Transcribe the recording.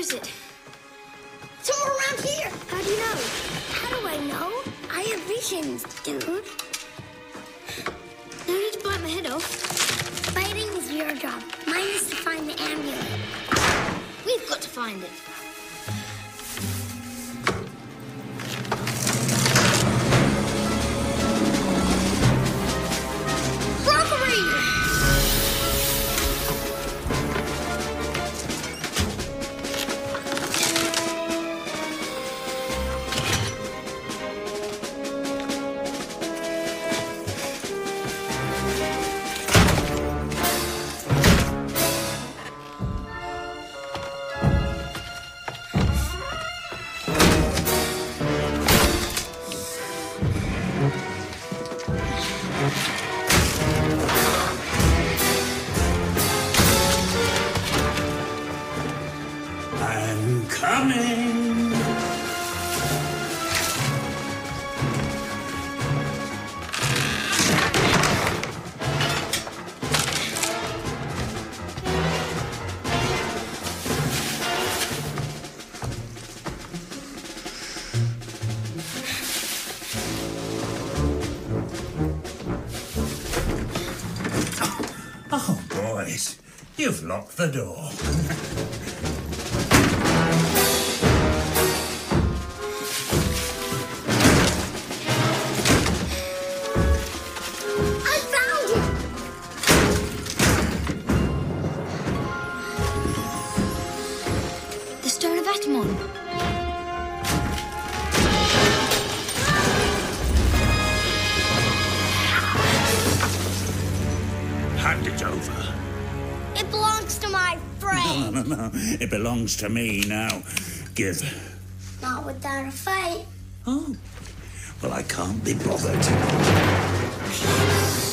is it? Somewhere around here. How do you know? How do I know? I have visions, dude. No need to bite my head off. Fighting is your job. Mine is to find the amulet. We've got to find it. I'm coming. Oh, boys, you've locked the door. Hand it over. It belongs to my friend. No. It belongs to me now. Give. Not without a fight. Oh. Well, I can't be bothered.